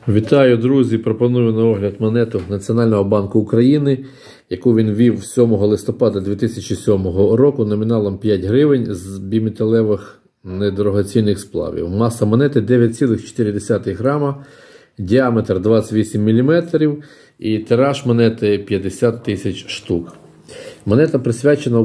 Вітаю, друзі! Пропоную на огляд монету Національного банку України, яку він ввів 7 листопада 2007 року номіналом 5 гривень з біметалевих недорогоцінних сплавів. Маса монети 9,4 грама, діаметр 28 мм і тираж монети 50 тисяч штук. Монета присвячена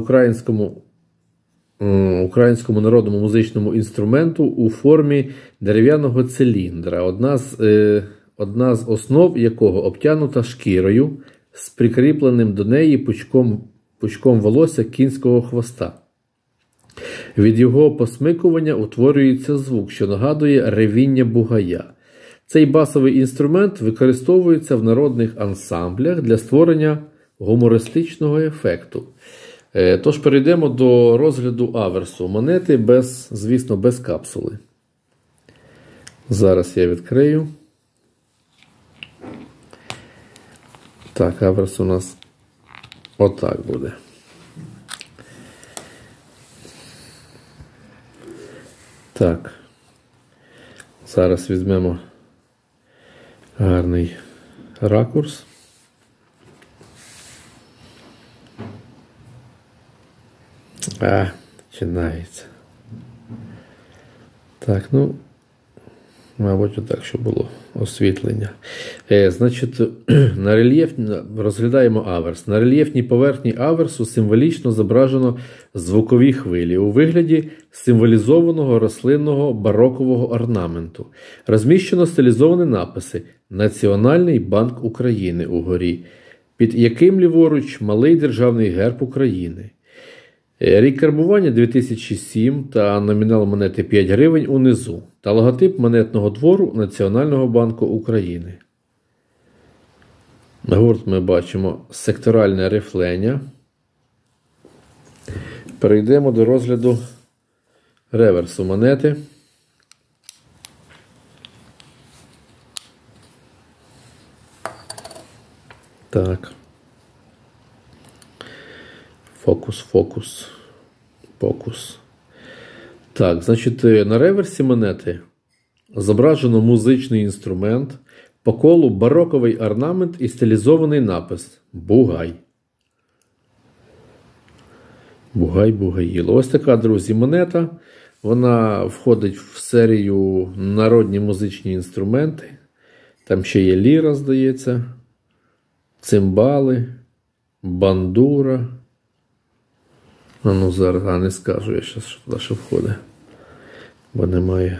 українському народному музичному інструменту у формі дерев'яного циліндра, одна з основ якого обтянута шкірою з прикріпленим до неї пучком волосся кінського хвоста. Від його посмикування утворюється звук, що нагадує ревіння бугая. Цей басовий інструмент використовується в народних ансамблях для створення гумористичного ефекту. Тож перейдемо до розгляду аверсу монети, звісно, без капсули. Зараз я відкрию. Так, аверс у нас отак буде. Так, зараз візьмемо гарний ракурс. Починається. Так, мабуть, отак, щоб було освітлення. Значить, розглядаємо аверс. На рельєфній поверхні аверсу символічно зображено звукові хвилі у вигляді символізованого рослинного барокового орнаменту. Розміщено стилізовані написи «Національний банк України» угорі, під яким ліворуч малий державний герб України. Рік карбування 2007 та номінал монети 5 гривень унизу та логотип монетного двору Національного банку України. На гурт ми бачимо секторальне рифлення. Перейдемо до розгляду реверсу монети. Так. Фокус. Так, значить, на реверсі монети зображено музичний інструмент, по колу бароковий орнамент і стилізований напис «Бугай». Бугай-бугаїло. Ось така, друзі, монета. Вона входить в серію народні музичні інструменти. Там ще є ліра, здається, цимбали, бандура. Зараз, не скажу я зараз, що туди ще входить, бо немає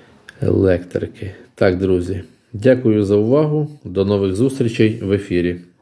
електрики. Так, друзі, дякую за увагу, до нових зустрічей в ефірі.